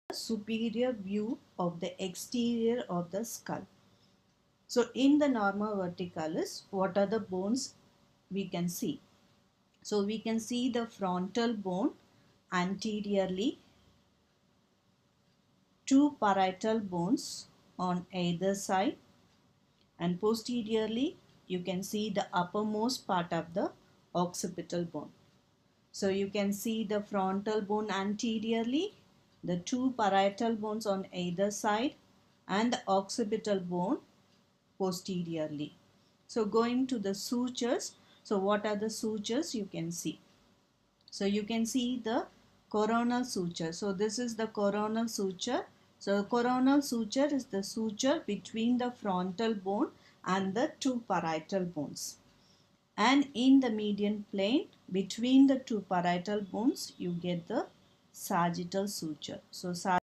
superior view of the exterior of the skull. So in the Norma Verticalis, what are the bones we can see? So we can see the frontal bone anteriorly, two parietal bones on either side, and posteriorly you can see the uppermost part of the occipital bone. So you can see the frontal bone anteriorly, the two parietal bones on either side, and the occipital bone posteriorly. So going to the sutures, so what are the sutures you can see? So you can see the coronal suture. So this is the coronal suture. So coronal suture is the suture between the frontal bone and the two parietal bones. And in the median plane between the two parietal bones, you get the sagittal suture. So